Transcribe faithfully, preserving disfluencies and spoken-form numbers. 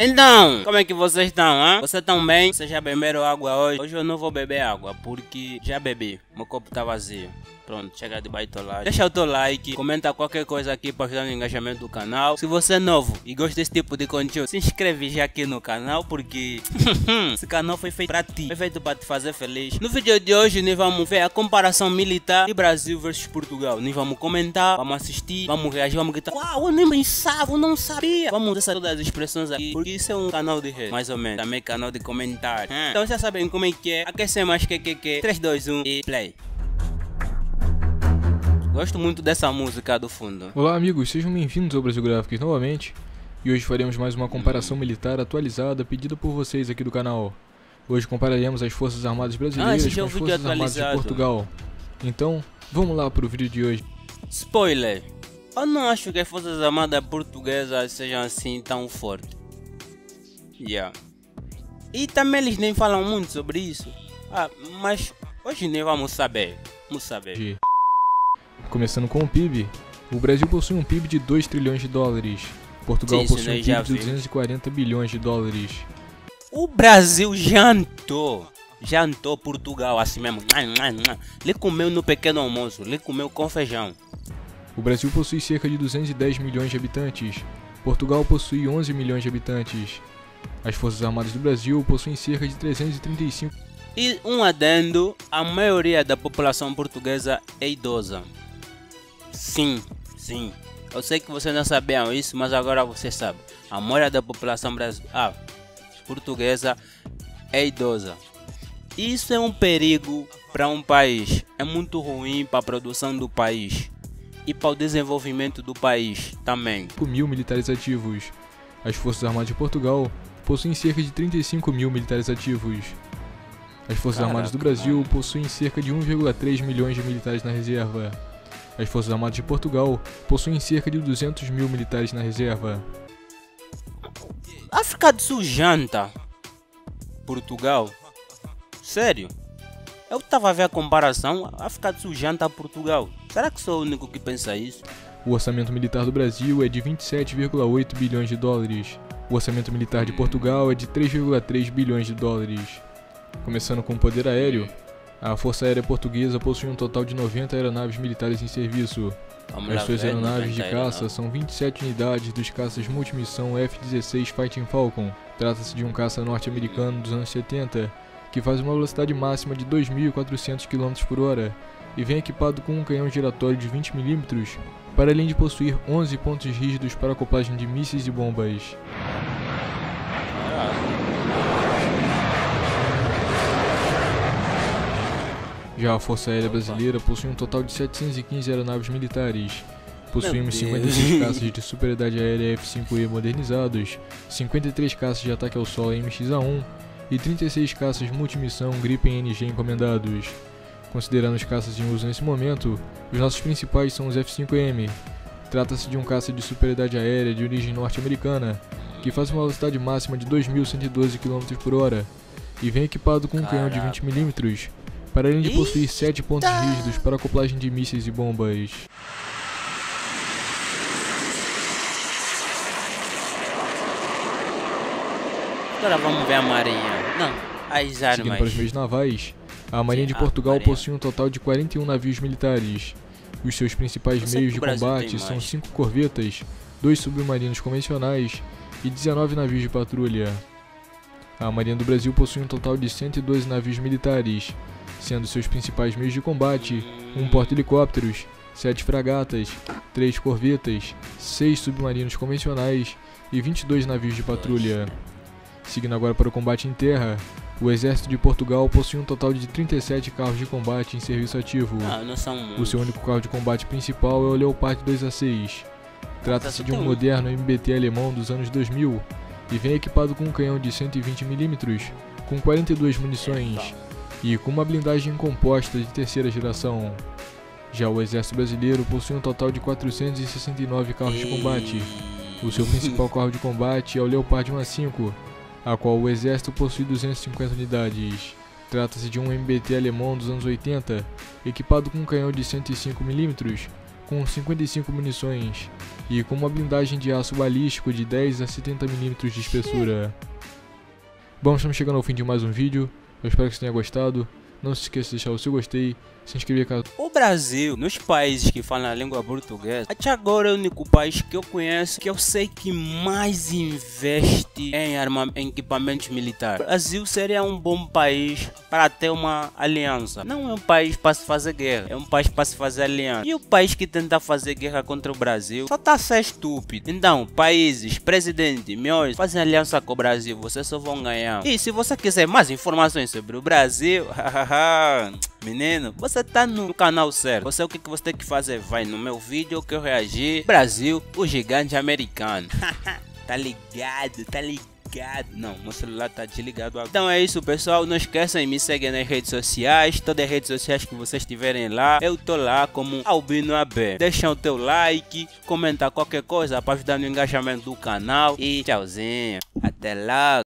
Então, como é que vocês estão, hein? Vocês estão bem? Vocês já beberam água hoje? Hoje eu não vou beber água, porque já bebi. Meu copo tá vazio. Pronto, chega de baitolagem. Deixa o teu like, comenta qualquer coisa aqui para ajudar no engajamento do canal. Se você é novo e gosta desse tipo de conteúdo, se inscreve já aqui no canal, porque esse canal foi feito para ti, foi feito para te fazer feliz. No vídeo de hoje, nós vamos ver a comparação militar de Brasil versus Portugal. Nós vamos comentar, vamos assistir, vamos reagir, vamos gritar: uau, eu nem pensava, eu não sabia. Vamos usar todas as expressões aqui, porque isso é um canal de rede, mais ou menos. Também canal de comentário. Hum. Então já sabem como é que é. Aquecer mais que que que. três, dois, um e play. Gosto muito dessa música do fundo. Olá amigos, sejam bem-vindos ao Brasil Graphics novamente. E hoje faremos mais uma comparação militar atualizada pedida por vocês aqui do canal. Hoje compararemos as Forças Armadas Brasileiras ah, com as Forças Armadas de Portugal. Então, vamos lá para o vídeo de hoje. Spoiler! Eu não acho que as Forças Armadas Portuguesas sejam assim tão fortes. Yeah. E também eles nem falam muito sobre isso. Ah, mas hoje nem vamos saber. Vamos saber. De... Começando com o P I B, o Brasil possui um P I B de dois trilhões de dólares. Portugal Sim, possui um P I B de duzentos e quarenta bilhões de dólares. O Brasil jantou. Jantou Portugal assim mesmo. Ele comeu no pequeno almoço. Ele comeu com feijão. O Brasil possui cerca de duzentos e dez milhões de habitantes. Portugal possui onze milhões de habitantes. As Forças Armadas do Brasil possuem cerca de trezentos e trinta e cinco. E um adendo, a maioria da população portuguesa é idosa. Sim, sim. Eu sei que vocês não sabiam isso, mas agora você sabe. A maioria da população brasileira, ah, portuguesa é idosa. Isso é um perigo para um país. É muito ruim para a produção do país e para o desenvolvimento do país também. mil militares ativos. As Forças Armadas de Portugal possuem cerca de trinta e cinco mil militares ativos. As Forças Caraca, Armadas do Brasil mano. possuem cerca de um vírgula três milhões de militares na reserva. As Forças Armadas de Portugal possuem cerca de duzentos mil militares na reserva. África do Sul janta Portugal? Sério? Eu estava a ver a comparação. África do Sul janta Portugal. Será que sou o único que pensa isso? O orçamento militar do Brasil é de vinte e sete vírgula oito bilhões de dólares. O orçamento militar de Portugal é de três vírgula três bilhões de dólares. Começando com o poder aéreo, a Força Aérea Portuguesa possui um total de noventa aeronaves militares em serviço. Vamos As lá suas ver, aeronaves de noventa caça aeronaves. são vinte e sete unidades dos caças multimissão F dezesseis Fighting Falcon. Trata-se de um caça norte-americano dos anos setenta, que faz uma velocidade máxima de dois mil e quatrocentos quilômetros por hora e vem equipado com um canhão giratório de vinte milímetros, para além de possuir onze pontos rígidos para acoplagem de mísseis e bombas. Já a Força Aérea Brasileira possui um total de setecentos e quinze aeronaves militares. Possuímos cinquenta e seis caças de superioridade aérea F cinco E modernizados, cinquenta e três caças de ataque ao solo M X A um e trinta e seis caças multimissão Gripen N G encomendados. Considerando os caças em uso nesse momento, os nossos principais são os F cinco M. Trata-se de um caça de superioridade aérea de origem norte-americana, que faz uma velocidade máxima de dois mil cento e doze quilômetros por hora e vem equipado com um canhão de vinte milímetros, para além de possuir sete pontos rígidos para acoplagem de mísseis e bombas. Agora vamos ver a marinha. Não, as Seguindo para os armas. meios navais, a Marinha de Ah, Portugal Marinha. possui um total de quarenta e um navios militares. Os seus principais Eu sei meios que de o Brasil combate tem são mais. cinco corvetas, dois submarinos convencionais e dezenove navios de patrulha. A Marinha do Brasil possui um total de cento e doze navios militares, sendo seus principais meios de combate um porta-helicópteros, sete fragatas, três corvetas, seis submarinos convencionais e vinte e dois navios de patrulha. Seguindo agora para o combate em terra, o Exército de Portugal possui um total de trinta e sete carros de combate em serviço ativo. Não, não são O muitos. seu único carro de combate principal é o Leopard dois A seis. Trata-se de um moderno M B T alemão dos anos dois mil e vem equipado com um canhão de cento e vinte milímetros, com quarenta e duas munições e com uma blindagem composta de terceira geração. Já o Exército Brasileiro possui um total de quatrocentos e sessenta e nove carros de combate. O seu principal carro de combate é o Leopard um A cinco, a qual o Exército possui duzentas e cinquenta unidades. Trata-se de um M B T alemão dos anos oitenta, equipado com um canhão de cento e cinco milímetros, com cinquenta e cinco munições e com uma blindagem de aço balístico de dez a setenta milímetros de espessura. Bom, estamos chegando ao fim de mais um vídeo, eu espero que você tenha gostado. Não se esqueça de deixar o seu gostei, se inscrever caso... O Brasil, nos países que falam a língua portuguesa, até agora é o único país que eu conheço que eu sei que mais investe em, arma... em equipamentos militares. O Brasil seria um bom país para ter uma aliança. Não é um país para se fazer guerra, é um país para se fazer aliança. E o país que tenta fazer guerra contra o Brasil só tá a ser estúpido. Então, países, presidente, meus, fazem aliança com o Brasil, vocês só vão ganhar. E se você quiser mais informações sobre o Brasil, menino, você tá no canal certo. Você, o que, que você tem que fazer? Vai no meu vídeo que eu reagi. Brasil, o gigante americano. Tá ligado, tá ligado. Não, meu celular tá desligado agora. Então é isso, pessoal. Não esqueçam de me seguir nas redes sociais. Todas as redes sociais que vocês tiverem lá, eu tô lá como Albino A B. Deixa o teu like, comenta qualquer coisa para ajudar no engajamento do canal. E tchauzinho. Até lá.